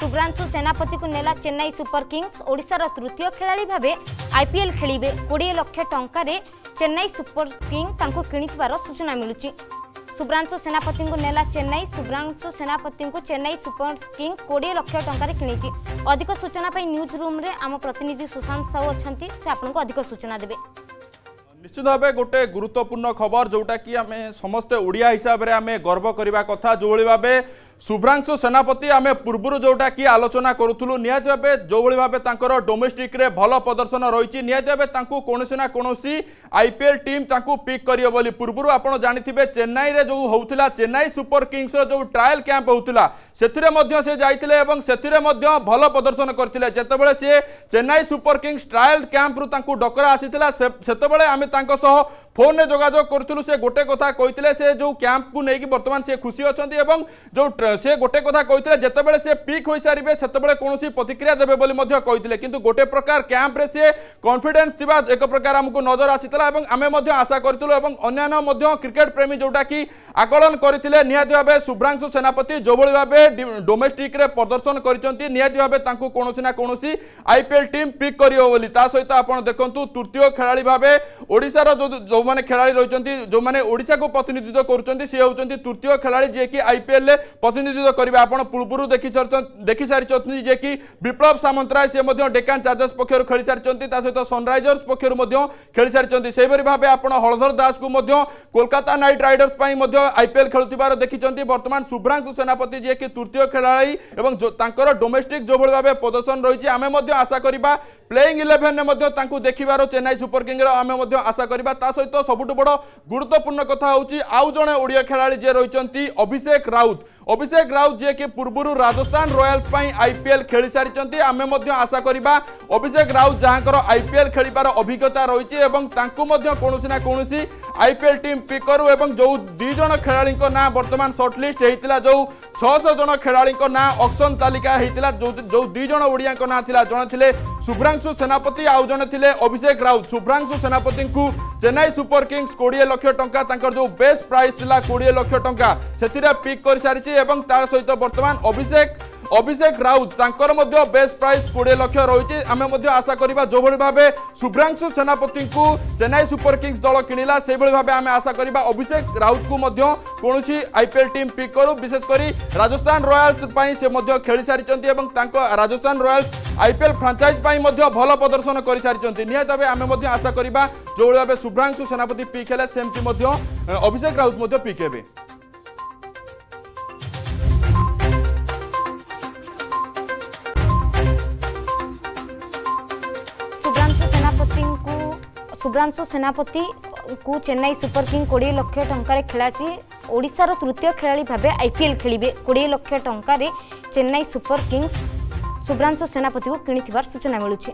शुभ्रांशु सेनापति को नेला Chennai Super Kings. ओडिशार तृतीय खेलाड़ी भावे आईपीएल खेलिबे। 20 लाख टंका चेन्नई सुपर किंग तांको किणिथिबार सूचना मिलुची। शुभ्रांशु सेनापति को नेला चेन्नई। शुभ्रांशु सेनापति को चेन्नई सुपर किंग 20 लाख टंका किणिची। अधिक सूचना पाई न्यूज रूम रे आम प्रतिनिधि सुशांत साहू अछंती, से आपनको अधिक सूचना देबे। निश्चित भाव गोटे गुरुत्वपूर्ण खबर जोटा कि आम समस्ते ओडिया हिसाब से आम गर्व करने कथा जो भाव शुभ्रांशु सेनापति आम पूर्व जोटा कि आलोचना करूँ निहाती भाव जो भाव डोमेस्टिक रे भल प्रदर्शन रही निहाती भाव कौन ना कौन आईपीएल टीम पिक करियो बोली पूर्व आपड़ जानी चेन्नई रे जो होता चेन्नई सुपर किंग्स जो ट्रायल कैंप होता से जाते भल प्रदर्शन करते जितेबाला सी Chennai Super Kings trial camp रु डकरा आसीला से आम फोन में जोगाजोग करूँ से गोटे कथा कहते से जो कैंप को लेकिन बर्तमान से खुशी अच्छा जो से गोटे कथा कहते जितेबाला से पिक हो सारे से कौन प्रतिक्रिया देवे बोली कहते किंतु गोटे प्रकार कैंप रे से कॉन्फिडेंस थिबा एक प्रकार आमको नजर आसीला आम आशा करूँ अन्य क्रिकेट प्रेमी जोटा कि आकलन करते निहाती भाव शुभ्रांशु सेनापति जो भाव डोमेस्टिक रे प्रदर्शन करती निहाती भाव कौन ना कौन आईपीएल टीम पिक करियो सहित आप देखु तृतीय खेलाड़ी भाव ओडिशार जो माने खेलाड़ी रही जो माने ओडिशा को प्रतिनिधित्व करुँच सी होती तृतीय खेलाड़ी जी कि आईपीएल प्रतिनिधित्व करेंगे। आप पूर्व देखी सारी जे कि विप्लव सामंतराय सी डेक्कन चार्जर्स पक्षर खेली सारी सहित सनराइजर्स पक्षर खेली सारी से भाव आप हलधर दास को कोलकाता नाइट राइडर्स आईपीएल खेलुवर देखी बर्तमान शुभ्रांशु सेनापति जी कि तृतीय खेलाड़ी और डोमेस्टिक जो भाव प्रदर्शन रही आम आशा करवा प्लेइंग 11 देखिबार चेन्नई सुपर किंग आम आशा करवा सहित सबुठ बड़ गुरुत्वपूर्ण कथा होची आउ जणे ओडिया खेलाड़ी जे रही अभिषेक राउत जे कि पूर्व राजस्थान रॉयल्स आईपीएल खेली सारी आम आशा करवा अभिषेक राउत जहाँकर आईपीएल खेलिबार अभिज्ञता रही कौन ना कौन आईपीएल टीम पिक करू एवं जो 2 जण खेलाड़ी ना बर्तमान सर्टलिस्ट होता जो 600 जण खेलाड़ी ना ऑक्शन तालिका होता जो 2 जण ओडिया ना थिला जण थिले शुभ्रांशु सेनापति आउ जण थिले अभिषेक राउत। शुभ्रांशु सेनापति को चेन्नई सुपर किंग्स 20 लाख टंका जो बेस्ट प्राइस थिला 20 लाख टंका से पिक कर सारी सहित बर्तमान अभिषेक राउत बेस्ट प्राइस 20 लाख रही आम आशा करवा जो भाव शुभ्रांशु सेनापति को चेन्नई सुपर किंग्स दल किणिला से भाव आम आशा करवा अभिषेक राउत को कौन आईपीएल टीम पिक करू विशेषकर राजस्थान रॉयल्स से खेली सारी राजस्थान रॉयल्स आईपीएल फ्रांचाइज भल प्रदर्शन कर सारी निहत भाव आम आशा करवा जो भाव शुभ्रांशु सेनापति पिक है सेमती अभिषेक राउत पिक हे। शुभ्रांशु सेनापति को चेन्नई सुपर किंग 20 लाख टंका खेलाची ओडिशार तृतीय खेलाड़ी भाव आईपीएल खेलिबे। 20 लाख टंका चेन्नई सुपर किंग्स शुभ्रांशु सेनापति को किणिथिबार सूचना मिलुछि।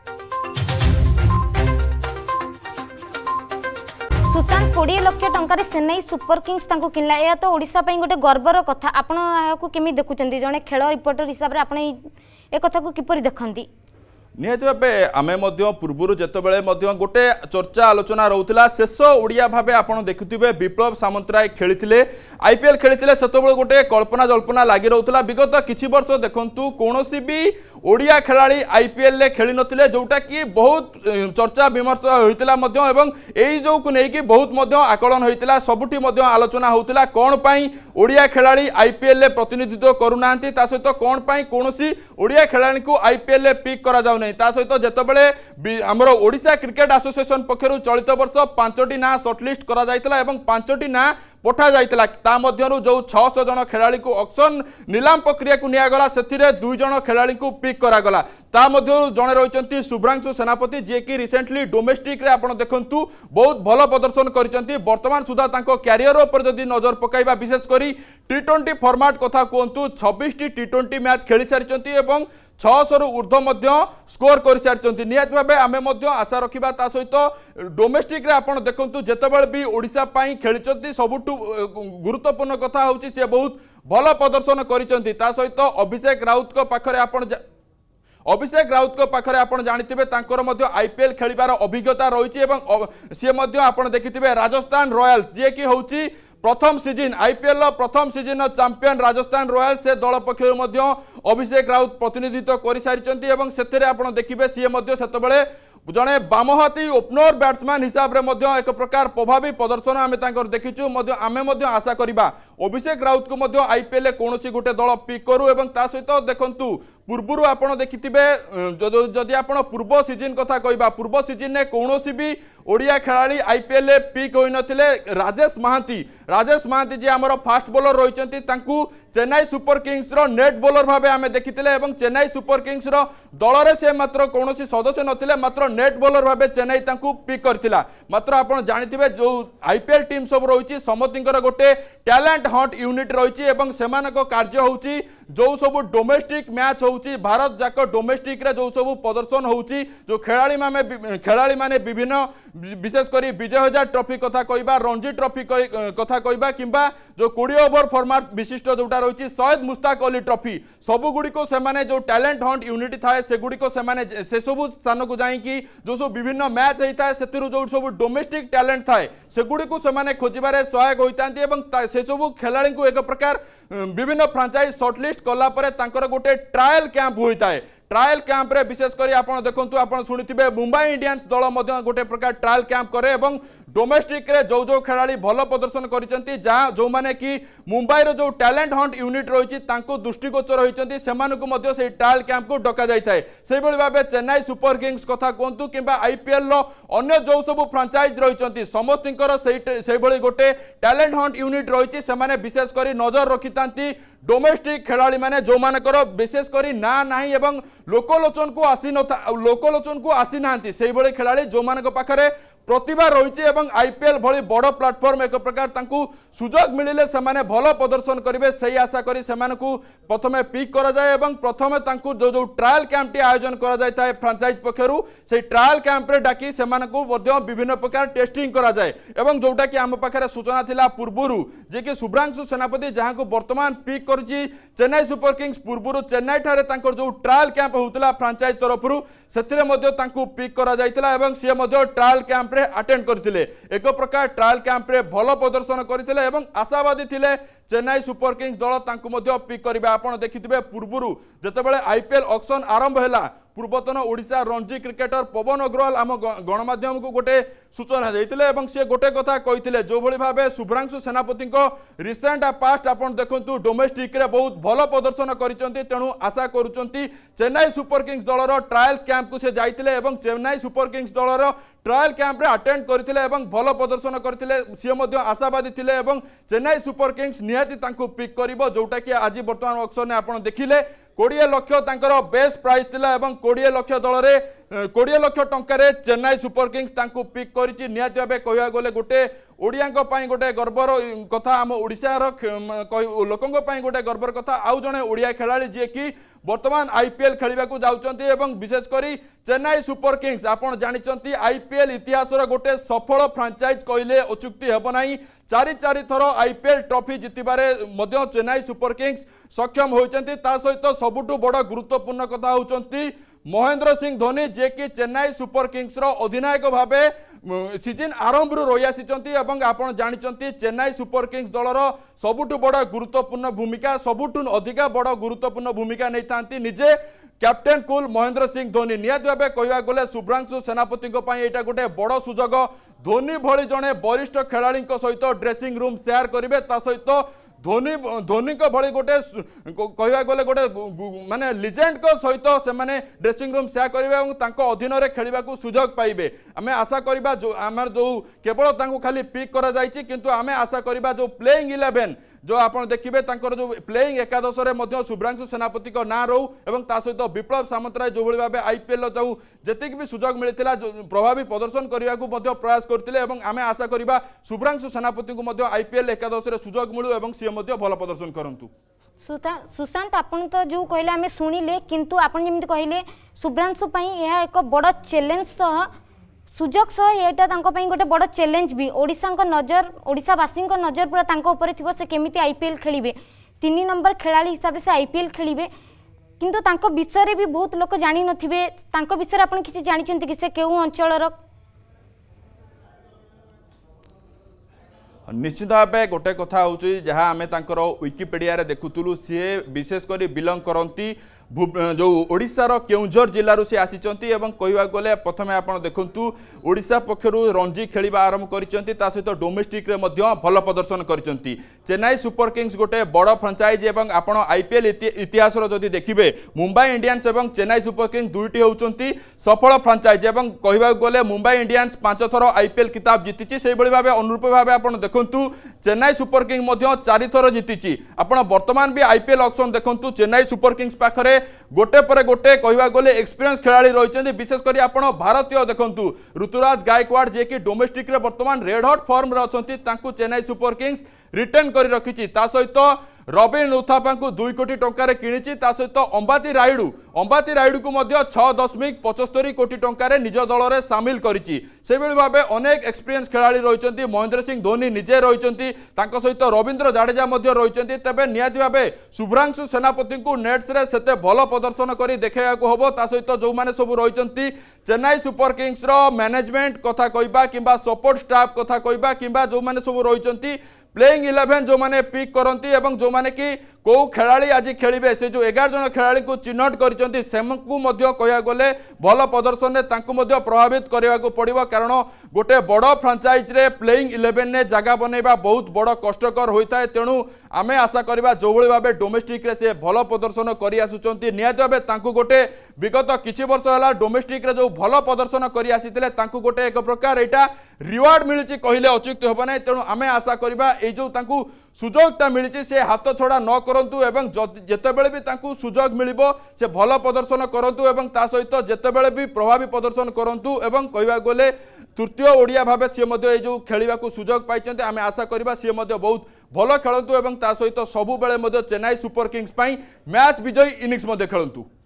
सुशांत 20 लाख टंका चेन्नई सुपर किंग्स तांको किनला या तो ओडिशा पई गोटे गर्वर कथा आपण को केमी देखुचंती जने खेल रिपोर्टर हिसाब रे आपण ए कथा को किपरि देखंती? निहती भाव आम पूर्व जितेबाला गोटे चर्चा आलोचना रोला शेष ओडिया भाव आप देखुवे विप्लव सामंतराय खेली आईपीएल खेली से गोटे कल्पना जल्पना लगी रोला विगत किछि वर्ष देखु कौन भी ओडिया खेलाड़ी आईपीएल खेली नथिले जोटा कि बहुत चर्चा विमर्श होता जो को लेकिन बहुत आकलन होता सबुठी आलोचना होता कौन पाई ओडिया खेलाड़ी आईपीएल प्रतिनिधित्व करूना सहित कौन पाई कौन ओडिया खेलाड़ी को आईपीएल पिक करा जाउ सहित जितेबाला आमर ओडिशा क्रिकेट एसोसिएशन पक्षर चलित वर्ष 5टी ना सर्टलिस्ट करा जायतिला एवं 5टी ना पठा जायतिला ता मध्यरु जो 600 जण खेलाड़ी को ऑक्शन नीलाम प्रक्रिया को नियागला सेथिरे 2 जण खेलाड़ी को पिक करागला ता मध्यरु जणे रहिचंती शुभ्रांशु सेनापति जे कि रिसेंटली डोमेस्टिक रे आपण देखंतु बहुत भल प्रदर्शन करिसंती वर्तमान सुधा तांको कैरियर ऊपर जदी नजर पकाइबा विशेष करी टी20 फॉर्मेट कथा कहंतु 26 टी टी20 मैच खेली सारिसंती एवं 600 रु ऊर्ध्व स्कोर कर सारी निहत भाव आम आशा रखा ता सहित डोमेस्टिक आपण देखु जितेबाला भी ओडिशा खेली सबुठ गुरुत्वपूर्ण कथा होची से बहुत भल प्रदर्शन करिसंती ता सहित अभिषेक राउत को पाखरे आपण जानिथिबे तांकर मध्य आईपीएल खेलिबार अभिज्ञता रही सी देखिथिबे राजस्थान रॉयल्स जे कि होची प्रथम सीजन आईपीएल प्रथम सीजन चैंपियन राजस्थान रॉयल्स से दल पक्ष अभिषेक राउत प्रतिनिधित्व कर सारी से आप देखिए सी से जड़े बामहाती ओपनर बैट्समैन हिसाब से एक प्रकार प्रभावी प्रदर्शन आम देखीचु आम आशा करवा अभिषेक राउत को आईपीएल कौन गोटे दल पिक करू और सहित देखु पूर्व आपड़ देखि जदि आप पूर्व सीजन कथा कहवा पूर्व सीजन में कौन भी ओडिया खेलाड़ी आईपीएल पिक हो नथिले राजेश महांती जी आमर फास्ट बॉलर रही Chennai Super Kings net bowler भाव आम देखी चेन्नई सुपर किंग्स दल से मात्र कौन सदस्य नथिले मात्र नेट बॉलर भाव चेन्नई पिक करथिला मात्र आप जानिथिबे जो आईपीएल टीम सब रही समतिंकर गोटे टैलेंट हंट यूनिट रही कार्य होची जो सब डोमेस्टिक मैच होची भारत जाक डोमेस्टिक रे जो सब प्रदर्शन होची जो खेलाड़ी माने विभिन्न विशेषकर विजय हजार ट्रॉफी कथा कहवा रणजी ट्रॉफी कथा कहवा किंबा जो 20 ओवर फॉर्मेट विशिष्ट जोटा रही सैयद मुश्ताक अली ट्रॉफी सबुगुड़ी को सेमाने जो टैलेंट हंट यूनिट थाए सेगुड़ी को सेमाने से सब स्थान को जाइकी जो सब विभिन्न मैच होता है से जो सब डोमेस्टिक टैलेंट थाए सेगुड़ी को सेमाने खोजिबारे सहायक होइतांती एवं से सब खेलाड़ी को एक प्रकार विभिन्न फ्रांचाइज शॉर्टलिस्ट कला परे तांकर गोटे ट्रायल कैंप होता है ट्रायल कैंप रे विशेषकर आप देखु आप शुणिथिबे मुंबई इंडियंस दल गोटे प्रकार ट्रायल कैंप करे एवं डोमेस्टिक रे जो खेलाड़ी भल प्रदर्शन करिसेंती जो माने कि मुंबई रो जो टैलेंट हंट यूनिट रही दृष्टिगोचर होइसेंती सेमानकु मध्य से ट्रायल कैंप को डका जाय थाए से बळी भाबे चेन्नई सुपर किंग्स कथा कोंतु किंबा आईपीएल रो अन्य जो सब फ्रांचाइज रही समस्तिंकर से बळी गोटे टैलेंट हंट यूनिट रही सेमाने विशेष करी नजर रखितांती डोमेस्टिक खेलाड़ी माने जो मानकर विशेष करी ना नाही एवं लोकलोचन को आसी नांती से बळे खेलाड़ी जो मानक पाखरे प्रतिभा रही है आईपीएल भली बड़ प्लाटफर्म एक प्रकार सुजोग मिले से भल प्रदर्शन करेंगे से आशा करी प्रथम पिक करा जाए प्रथम जो जो ट्रायल कैंप टी आयोजन करा जाए था फ्रांचाइज पक्षरु से ट्रायल कैंप रे डाकी से विभिन्न प्रकार टेस्टिंग करा जाए एवं जोटा कि आम पाखे सूचना थिला पूर्वरु जे कि शुभ्रांशु सेनापति जहां को वर्तमान पिक करुची चेन्नई सुपर किंग्स पूर्वरु चेन्नई ठारे तांकर जो ट्रायल कैंप होउतला फ्रांचाइज तरफरु सेथिरे मध्ये तांको पिक करा जायतिला एवं से मध्ये ट्रायल कैंप रे अटेंड करथिले एक प्रकार ट्रायल कैंप रे भल प्रदर्शन करथिले एवं आशावादी थिले चेन्नई सुपर किंग्स दल तांको मध्ये पिक करिबा आपण देखिथिबे पूर्वरु जतेबेले आईपीएल ऑक्शन आरंभ हैला पूर्वतन ओडिशा रणजी क्रिकेटर पवन अग्रवाल आम गणमाध्यम को गोटे सूचना देते और सी गोटे कथा कही जो भली भाव शुभ्रांशु सेनापति रिसेंट पास्ट आप देखु डोमेस्टिक रे बहुत भल प्रदर्शन करते तेणु आशा करुँच चेन्नई सुपर किंग्स दलर ट्रायल्स कैंप को से जाते चेन्नई सुपर किंग्स दलर ट्रायल कैंप रे अटेंड करथिले भल प्रदर्शन करथिले सी आशावादी थिले चेन्नई सुपर किंग्स निहाती तांको पिक करिवो जोटा कि आज वर्तमान ऑक्शन में आपण देखिले 20 लाख तांकर बेस प्राइस थिला एवं 20 लाख दल रे 20 लाख टंका रे चेन्नई सुपर किंग्स तांको पिक करिछि निहाती भाबे कहया गले गोटे ओडियाଙ୍କ ପାଇଁ गोटे गर्वर कथा आम ओडिशा रो लोकଙ୍କ ପାଇଁ गोटे गर्वर कथा आउ जणे ओडिया खेलाड़ी जे कि वर्तमान आईपीएल खेलिबा को जाउचंती एवं विशेष करी चेन्नई सुपर किंग्स आपण जानिचंती आईपीएल इतिहास रो गोटे सफल फ्रांचाइज कहले अचुक्ति हेबो नाही चारि थर आईपीएल ट्रॉफी जितिबारे मध्य चेन्नई सुपर किंग्स सक्षम होइचंती ता सहित सबुठु बड़ गुरुत्वपूर्ण कथा होउचंती महेंद्र सिंह धोनी जे कि चेन्नई सुपर किंग्स रो अधिनायक भाबे सीजन आरंभ रही आसी आपण जानिचंती चेन्नई सुपर किंग्स दलर सबुठु बड़ गुरुत्वपूर्ण भूमिका सबुठु अधिका बड़ गुरुत्वपूर्ण भूमिका नहीं थांती निजे कैप्टेन कूल महेंद्र सिंह धोनी निहाती भाव कहवा गले शुभ्रांशु सेनापति यहाँ गोटे बड़ सुजोग धोनी भली जड़े वरिष्ठ खेलाड़ी सहित ड्रेसिंग रूम शेयर करेंगे सहित धोनी को भली गोटे कहवा गले गोटे माने लिजेंड को सहित से माने ड्रेसिंग रूम शेयर करेंगे अधीन में खेलने को सुजोग पाइबे आम आशा करवा जो आम जो केवल खाली पिक करा जायछि किंतु आम आशा करवा जो प्लेइंग 11 जो आप देखिए जो प्लेइंग एकादश में शुभ्रांशु सेनापति का ना रो एवं सहित विप्लव सामंतराय जो भाई भाव आईपीएल जो जी भी सुजोग मिलता प्रभावी प्रदर्शन करने को प्रयास करते आम आशा करवा शुभ्रांशु सेनापति को आईपीएल एकादश सुजोग मिलू और सी भल प्रदर्शन करूँ सुशांत आपन तो जो कहले आम शुणिले किंतु आपन जमी कहले शुभ्रांशु यह एक बड़ चैलेंज सुजोग सह यहाँ गोटे बड़ चैलेंज भी ओडिशा नजर ओडिशावासी नजर पूरा ऊपर थी से केमिति आईपीएल खेलिबे 3 नंबर खेलाड़ी हिसाब से आईपीएल खेलिबे किंतु तांको विषय भी बहुत लोक जानी नथिबे तांको विषय आपन किसी जानिचंती कि से केउ अंचलर निश्चित भाव गोटे कथा हूँ जहाँ आम तर विकिपीडिया देखुलु सी विशेषकर बिलंग करती जो ओडिशार केउंझर जिलूर सी आसी कहवा गले प्रथम आप देखु ओडिशा पक्षर रणजी खेलिबा आरंभ करते सहित डोमेस्टिक भल प्रदर्शन कर चेन्नई सुपर किंग्स गोटे बड़ फ्रांचाइज और आपण आईपीएल इतिहास जदि देखिए मुंबई इंडियंस और चेन्नई सुपर किंग्स दुईटी होती सफल फ्रांचाइज और कहवा गले मुंबई इंडियंस 5 थर आईपीएल खिताब जीति से भाव अनुरूप भाव आप देखु चेन्नई सुपर किंग्स 4 थर जीति आपड़ बर्तमान भी आईपीएल ऑक्शन देखु चेन्नई सुपर किंग्स पाखरे गोटे पर गोटे कहवा गले एक्सपीरियंस खेलाड़ी रही विशेषकर आप भारतीय देखु ऋतुराज गायकवाड़ जे कि डोमेस्टिक रे बर्तमान रेड हॉट फॉर्म रे अछंती तांकू चेन्नई सुपर किंग्स रिटर्न कर रखी सहित रबिन उथापा को 2 कोटी टंकार किणी सहित अंबाती रायुडू को 6.75 कोटी टंकार निज दल में सामिल करिछि से भाव अनेक एक्सपीरियंस खेलाड़ी रही महेंद्र सिंह धोनी निजे रही सहित रवींद्र जाडेजा रही तेज निहाती भाव शुभ्रांशु सेनापति को नेट्स रे सेते भल प्रदर्शन कर देखा हम सहित जो मैंने सब रही चेन्नई सुपर किंग्स मैनेजमेंट कथा कहबा किंबा सपोर्ट स्टाफ कथा कहबा किंबा जो मैंने सब रही प्लेइंग 11 जो मैंने पिक करती एवं जो मैंने कि कौ खेलाड़ी आज खेलिबे से जो 11 जन खेलाड़ी को चिन्हट करछंती सेमकु मध्य कहया गले भल प्रदर्शन ने तांकु मध्य प्रभावित करबा को पड़िबो कारण गोटे बड़ फ्रांचाइज रे प्लेइंग 11 ने जगह बनैबा बहुत बड़ कष्टकर होता है तेणु आमे आशा करबा जो भली भाबे डोमेस्टिक रे से भल प्रदर्शन करि आसुचंती निहाती भाबे तांकु गोटे विगत किछि वर्ष होला डोमेस्टिक रे जो भल प्रदर्शन करि आसीतिले तांकु गोटे एक प्रकार एटा रिवार्ड मिलिछि कहिले अचुक्त होबा नै तेणु आमे आशा करबा ए जो तांकु सुजोगटा मिली से हाथ छड़ा न करंतु एवं जेतेबेले भी तांकु सुजोग मिलिबो से भल प्रदर्शन करंतु एवं ता सहित जेतेबेले भी प्रभावी प्रदर्शन करंतु एवं कहवा गले तृतीय ओडिया भाबे से मध्य जो खेलिबा को सुजोग पाइचंते आमे आशा करबा से मध्य बहुत भल खेलंतु एवं ता सहित सबु बेले मध्य चेन्नई सुपर किंग्स पई मैच विजयी इनिंग्स मध्य खेलंतु।